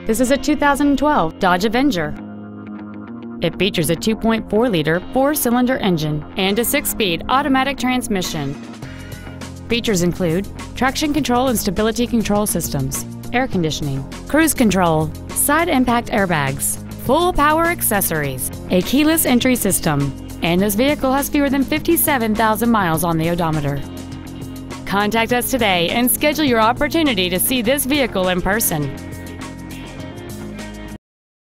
This is a 2012 Dodge Avenger. It features a 2.4-liter four-cylinder engine and a 6-speed automatic transmission. Features include traction control and stability control systems, air conditioning, cruise control, side impact airbags, full power accessories, a keyless entry system, and this vehicle has fewer than 57,000 miles on the odometer. Contact us today and schedule your opportunity to see this vehicle in person.